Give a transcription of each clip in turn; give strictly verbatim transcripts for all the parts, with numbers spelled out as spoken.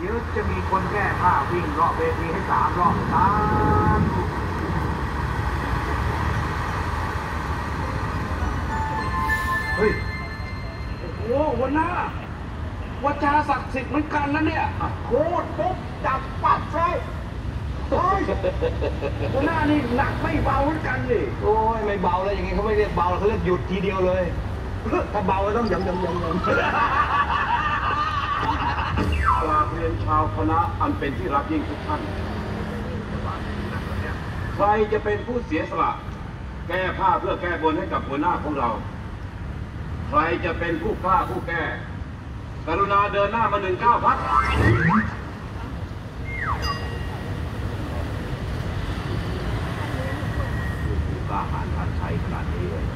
เดี๋ยวจะมีคนแก้ผ้าวิ่งรอบเวทีให้สามรอบสามเฮ้ยโอ้โหหัวหน้าวาจาศักดิ์สิทธิ์เหมือนกันนะเนี่ยโคตรปุ๊บจับปั๊บเลยโอ้ยหัวหน้านี่หนักไม่เบาเหมือนกันดิโอ้ยไม่เบาแล้วอย่างงี้เขาไม่เรียกเบาเขาเรียกหยุดทีเดียวเลยถ้าเบาก็ต้องยำยำยำยำกราบเรียนชาวคณะอันเป็นที่รักยิ่งทุกท่านใครจะเป็นผู้เสียสละแก้ผ้าเพื่อแก้บนให้กับหัวหน้าของเราใครจะเป็นผู้กล้าผู้แก้กรุณาเดินหน้ามาหนึ่งก้าวพักผู้กล้าหาญทันชัยขนาดนี้เลย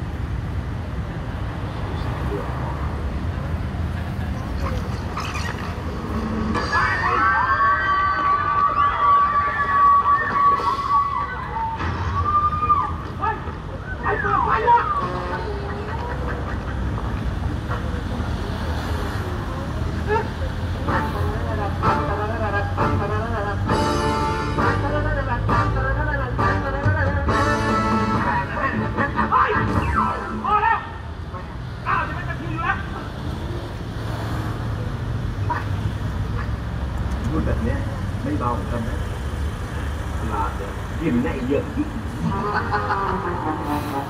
แบบนี้ไม่เบาเหมือนกันนะขนาดเนี่ยยิ่งแน่เยอะ